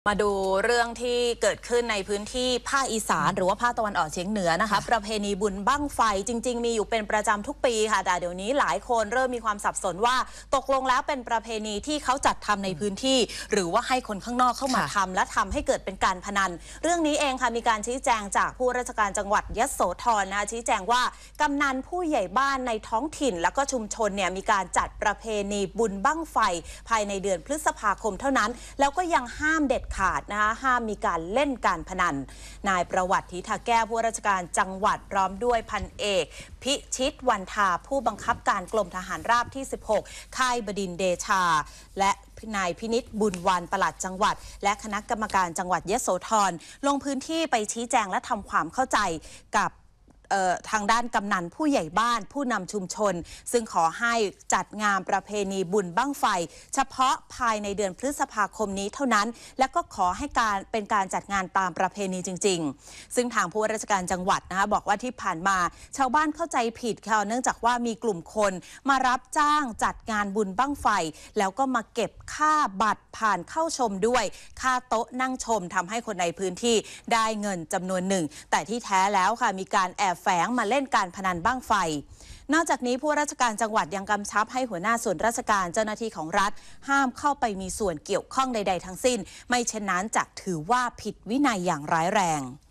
มาดูเรื่องที่เกิดขึ้นในพื้นที่ภาคอีสานหรือว่าภาคตะวันออกเฉียงเหนือนะคะประเพณีบุญบั้งไฟจริงๆมีอยู่เป็นประจำทุกปีค่ะแต่เดี๋ยวนี้หลายคนเริ่มมีความสับสนว่าตกลงแล้วเป็นประเพณีที่เขาจัดทำในพื้นที่หรือว่าให้คนข้างนอกเข้ามาทำและทำให้เกิดเป็นการพนันเรื่องนี้เองค่ะมีการชี้แจงจากผู้ราชการจังหวัดยโสธรนะคะชี้แจงว่ากำนันผู้ใหญ่บ้านในท้องถิ่นและก็ชุมชนเนี่ยมีการจัดประเพณีบุญบั้งไฟภายในเดือนพฤษภาคมเท่านั้นแล้วก็ยังห้ามเด็ดขาดนะคะห้ามมีการเล่นการพนันนายประวัติทิทาแก้วผู้ราชการจังหวัดพร้อมด้วยพันเอกพิชิตวันทาผู้บังคับการกรมทหารราบที่ 16 ค่ายบดินทร์เดชาและนายพินิจบุญวันปลัดจังหวัดและคณะกรรมการจังหวัดยโสธรลงพื้นที่ไปชี้แจงและทำความเข้าใจกับทางด้านกำนันผู้ใหญ่บ้านผู้นำชุมชนซึ่งขอให้จัดงานประเพณีบุญบั้งไฟเฉพาะภายในเดือนพฤษภาคมนี้เท่านั้นและก็ขอให้เป็นการจัดงานตามประเพณีจริงๆซึ่งทางผู้ว่าราชการจังหวัดนะคะบอกว่าที่ผ่านมาชาวบ้านเข้าใจผิดค่ะเนื่องจากว่ามีกลุ่มคนมารับจ้างจัดงานบุญบั้งไฟแล้วก็มาเก็บค่าบัตรผ่านเข้าชมด้วยค่าโต๊ะนั่งชมทำให้คนในพื้นที่ได้เงินจำนวนหนึ่งแต่ที่แท้แล้วค่ะมีการแอบแฝงมาเล่นการพนันบั้งไฟนอกจากนี้ผู้ราชการจังหวัดยังกำชับให้หัวหน้าส่วนราชการเจ้าหน้าที่ของรัฐห้ามเข้าไปมีส่วนเกี่ยวข้องใดๆทั้งสิ้นไม่เช่นนั้นจะถือว่าผิดวินัยอย่างร้ายแรง